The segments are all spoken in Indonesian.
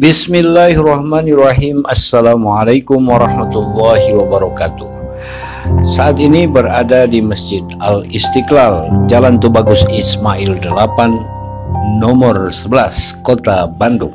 Bismillahirrahmanirrahim. Assalamualaikum warahmatullahi wabarakatuh. Saat ini berada di Masjid Al-Istiqlal, Jalan Tubagus Ismail 8, nomor 11, Kota Bandung.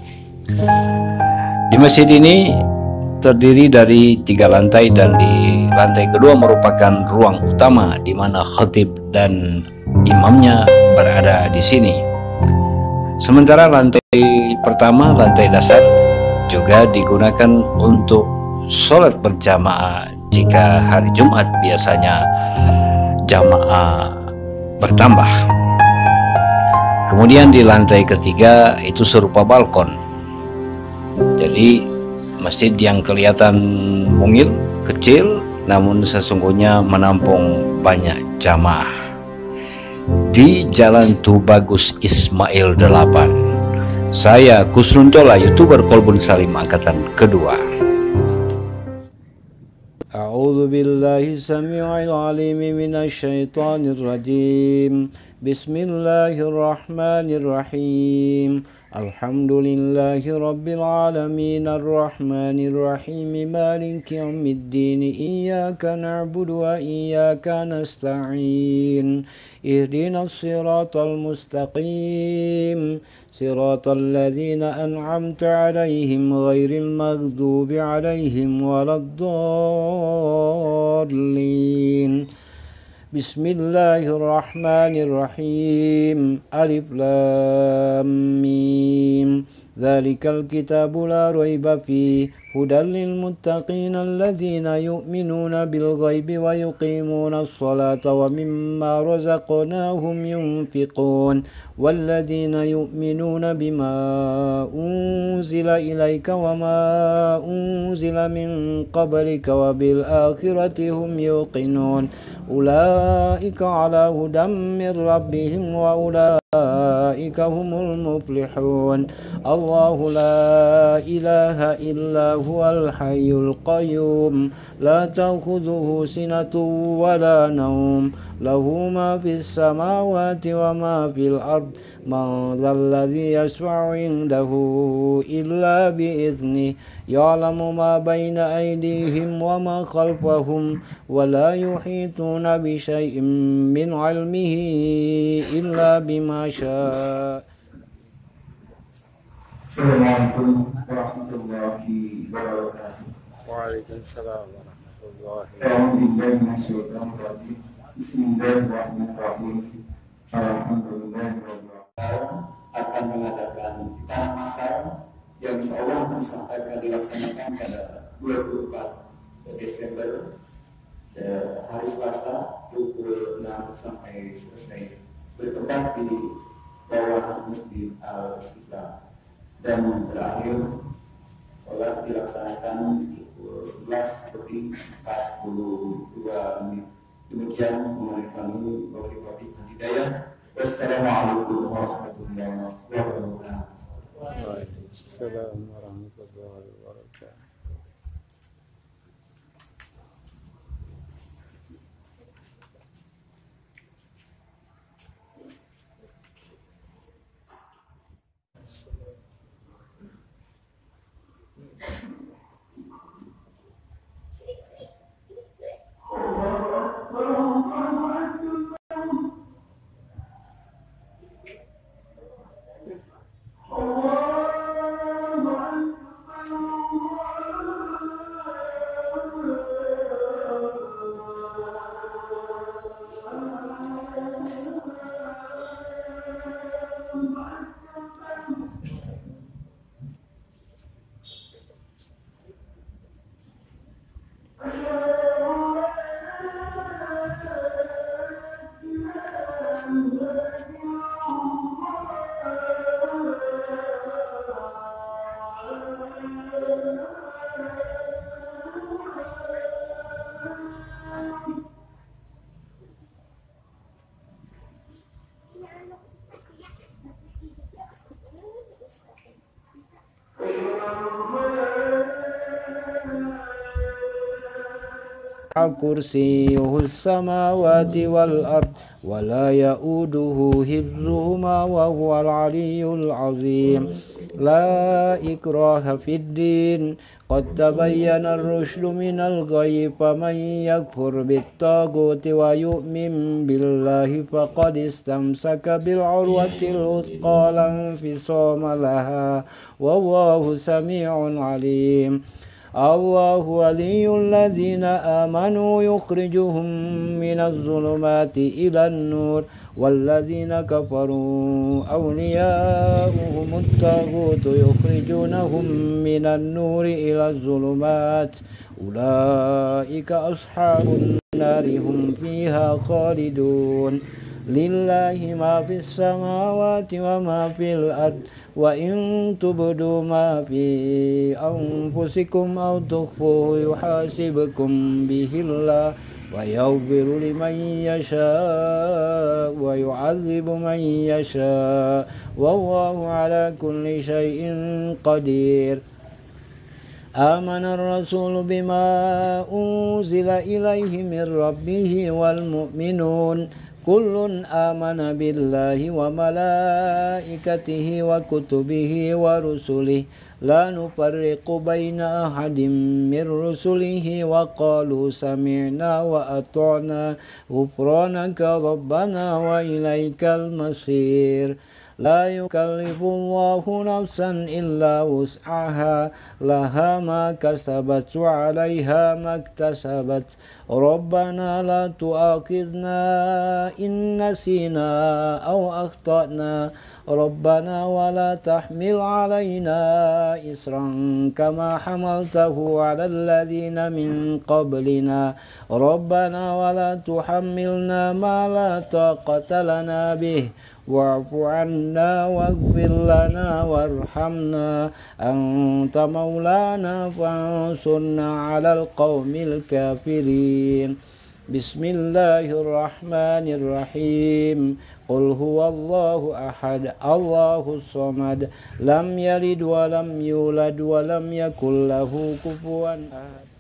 Di masjid ini terdiri dari 3 lantai dan di lantai kedua merupakan ruang utama di mana khatib dan imamnya berada di sini. Sementara lantai pertama, lantai dasar, juga digunakan untuk sholat berjamaah jika hari Jumat biasanya jamaah bertambah. Kemudian di lantai ketiga itu serupa balkon. Jadi masjid yang kelihatan mungil, kecil, namun sesungguhnya menampung banyak jamaah. Di Jalan Tubagus Ismail 8. Saya Kusnun Cola, YouTuber Kolbun Salim angkatan kedua. A'udzu billahi samii'il 'aliim minasyaitonir rajim. Bismillahirrahmanirrahim. Alhamdulillahi rabbil alamin arrahmanir rahim maliki yaumiddin iyyaka na'budu wa iyyaka nasta'in ihdinas siratal mustaqim siratal ladzina an'amta 'alaihim ghairil maghdubi 'alaihim waladdallin. Bismillahirrahmanirrahim. Alif lam mim. Dzalikal kitabu la raiba fihi hudal lil muttaqin alladzina yu'minuna bil ghaibi wa yuqimuna as-salata wa mimma razaqnahum yunfiqun walladzina yu'minuna bima unzila ilayka wa ma unzila min qablika wa bil akhirati hum yuqinun ulaika ala hudam min rabbihim wa ulaika humul muflihun. Allahu la ilaha illa huwal hayyul qayyum la ta'khudhuhu sinatun wa la nawm lahu ma fis samawati wa ma fil ard man dzalladzi yashfa'u 'indahu illa bi idzni ya'lamu ma baina aydihim wa ma khalfahum wa la yuhituna bi syai'in min 'ilmihi illa bima syaa. Assalamualaikum warahmatullahi wabarakatuh. Waalaikumsalam warahmatullahi wabarakatuh. Bismillahirrahmanirrahim. Alhamdulillahirabbil alamin. Akan mengadakan tanah masal yang insyaallah akan dilaksanakan pada 24 Desember hari Selasa pukul 6 sampai selesai, bertempat di bawah Masjid Al-Istiqlal. Dan berakhir sholat dilaksanakan pukul 11:42 menit. Demikian mohon kami beri taufiq dan hidayah. Wassalamualaikum warahmatullahi wabarakatuh. Waalaikumsalam warahmatullahi wabarakatuh. كرسيه السماوات والأرض ولا يؤوده حفظهما وهو العلي العظيم لا إكراه في الدين قد تبين الرشد من الغي فمن يكفر بالطاغوت ويؤمن بالله فقد استمسك بالعروة الوثقى لا انفصام لها والله سميع عليم الله ولي الذين آمنوا يخرجهم من الظلمات إلى النور والذين كفروا أولياؤهم الطاغوت يخرجونهم من النور إلى الظلمات أولئك أصحاب النار هم فيها خالدون لله ما في السماوات وما في الأرض وإن تبدوا ما في أنفسكم أو تخفوه يحاسبكم به الله ويغفر لمن يشاء ويعذب من يشاء والله على كل شيء قدير آمن الرسول بما أنزل إليه من ربه والمؤمنون كل آمن بالله وملائكته وكتبه ورسله لا نفرق بين أحد من رسله وقالوا سمعنا وأطعنا غفرانك ربنا وإليك المصير لا يكلف الله نفسا إلا وسعها لها ما كسبت وعليها ما اكتسبت ربنا لا تؤاخذنا إن نسينا أو أخطأنا ربنا ولا تحمل علينا إصرا كما حملته على الذين من قبلنا ربنا ولا تحملنا ما لا طاقة لنا به واعف عنا واغفر لنا وارحمنا أنت مولانا فانصرنا على القوم الكافرين بسم الله الرحمن الرحيم قل هو الله أحد الله الصمد لم يلد ولم يولد ولم يكن له كفوا أحد